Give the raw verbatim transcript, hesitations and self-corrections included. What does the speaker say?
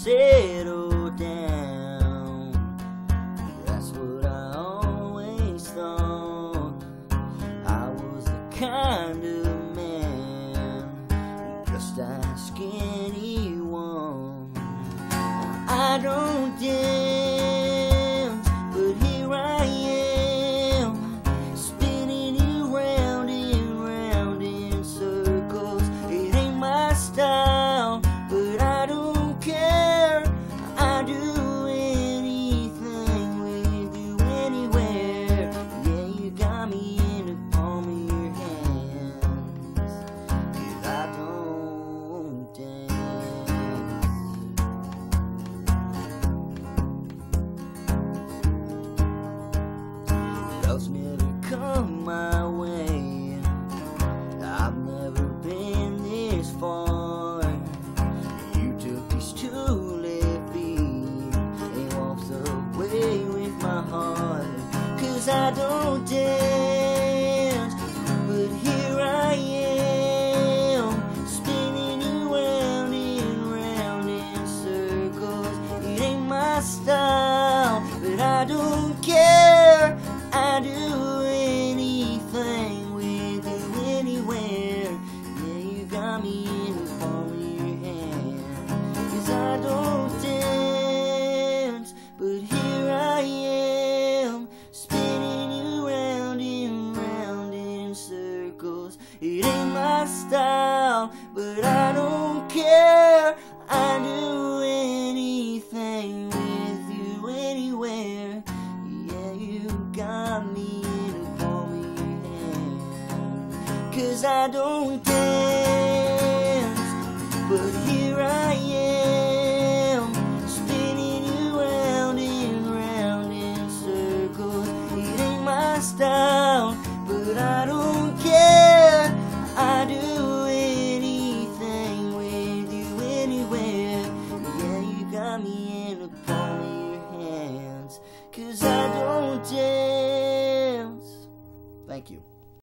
settle down. That's what I always thought. I was the kind of man just ask anyone. I don't dance, but here I am, spinning you round and round in circles. It ain't my style, but I don't care. I do anything with you anywhere. Yeah, you got me in the palm of your hands, 'cause I don't dance. Love's never come my way. I've never been this far. You took these two left feet and walked away with my heart. 'Cause I don't dance, but here I am, spinning you round and round in circles. It ain't my style, but I don't care. I do anything with you anywhere. Yeah, you got me in the palm of your hand. 'Cause I don't dance, but here I am, spinning you round and round in circles. It ain't my style, but I don't care. I do anything with you anywhere. Yeah, you got me in the palm of your hand. 'Cause I don't dance, but here I am, spinning you round and round in circles. It ain't my style, but I don't care. I do anything with you anywhere. Yeah, you got me in the palm of your hands, 'cause I don't dance. Thank you.